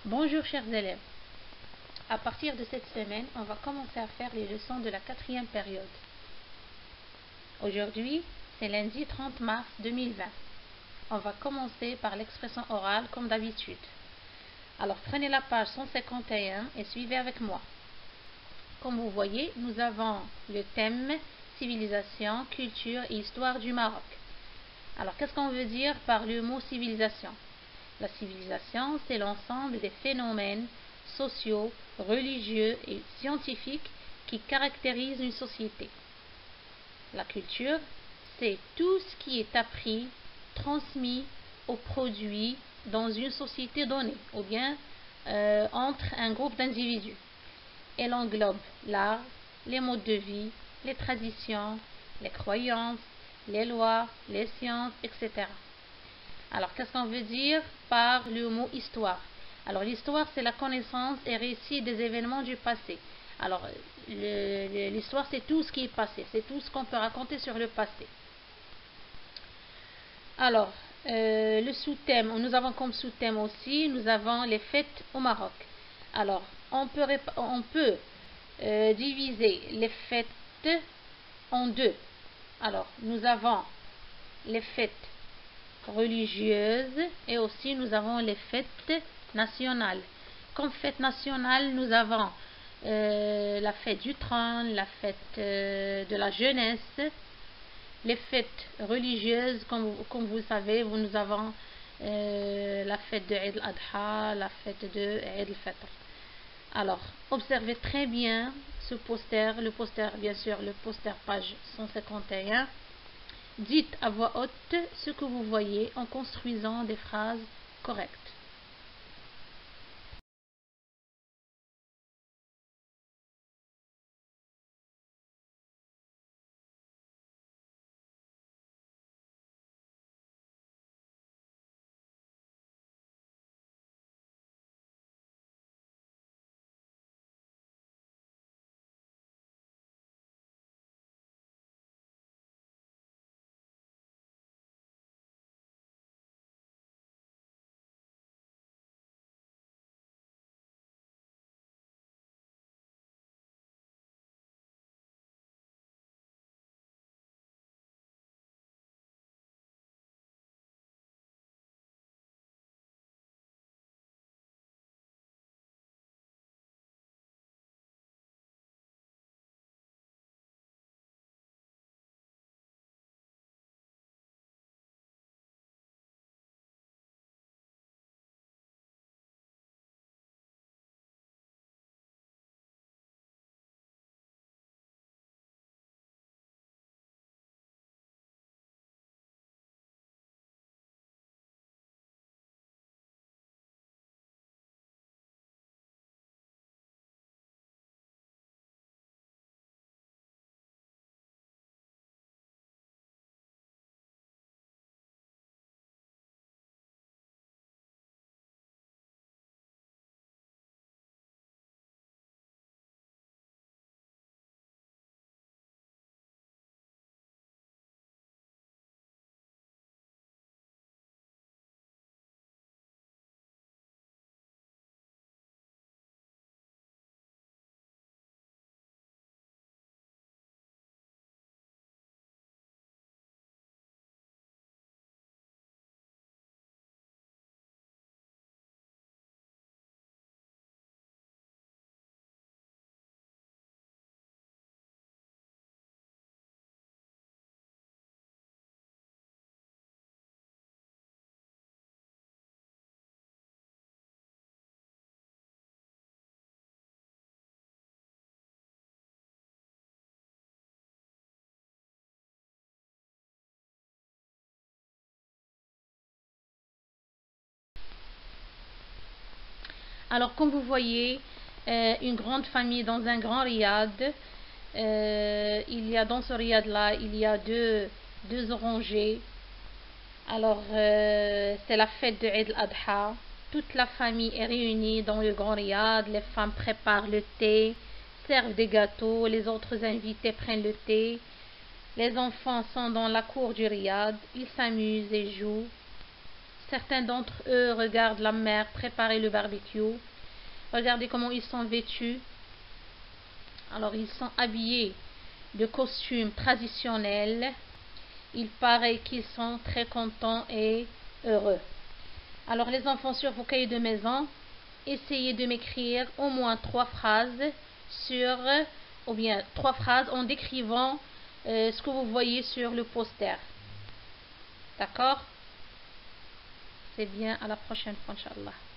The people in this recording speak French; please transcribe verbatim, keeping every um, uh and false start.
Bonjour chers élèves, à partir de cette semaine, on va commencer à faire les leçons de la quatrième période. Aujourd'hui, c'est lundi trente mars deux mille vingt. On va commencer par l'expression orale comme d'habitude. Alors prenez la page cent cinquante et un et suivez avec moi. Comme vous voyez, nous avons le thème civilisation, culture et histoire du Maroc. Alors qu'est-ce qu'on veut dire par le mot civilisation? La civilisation, c'est l'ensemble des phénomènes sociaux, religieux et scientifiques qui caractérisent une société. La culture, c'est tout ce qui est appris, transmis ou produit dans une société donnée, ou bien euh, entre un groupe d'individus. Elle englobe l'art, les modes de vie, les traditions, les croyances, les lois, les sciences, et cetera. Alors, qu'est-ce qu'on veut dire par le mot histoire? Alors, l'histoire, c'est la connaissance et récit des événements du passé. Alors, l'histoire, c'est tout ce qui est passé, c'est tout ce qu'on peut raconter sur le passé. Alors, euh, le sous-thème, nous avons comme sous-thème aussi, nous avons les fêtes au Maroc. Alors, on peut, on peut euh, diviser les fêtes en deux. Alors, nous avons les fêtes religieuses et aussi nous avons les fêtes nationales. Comme fête nationale, nous avons euh, la fête du trône, la fête euh, de la jeunesse. Les fêtes religieuses, comme, comme vous le savez, nous avons euh, la fête de Eid al-Adha, la fête de Eid al-Fitr. Alors, observez très bien ce poster, le poster, bien sûr, le poster page cent cinquante et un. Dites à voix haute ce que vous voyez en construisant des phrases correctes. Alors, comme vous voyez, euh, une grande famille dans un grand riad. Euh, il y a dans ce riad-là, il y a deux, deux orangers. Alors, euh, c'est la fête de Eid al-Adha. Toute la famille est réunie dans le grand riad. Les femmes préparent le thé, servent des gâteaux. Les autres invités prennent le thé. Les enfants sont dans la cour du riad. Ils s'amusent et jouent. Certains d'entre eux regardent la mère préparer le barbecue. Regardez comment ils sont vêtus. Alors ils sont habillés de costumes traditionnels. Il paraît qu'ils sont très contents et heureux. Alors les enfants, sur vos cahiers de maison, essayez de m'écrire au moins trois phrases sur, ou bien trois phrases en décrivant euh, ce que vous voyez sur le poster. D'accord? C'est bien, à la prochaine fois, Inch'Allah.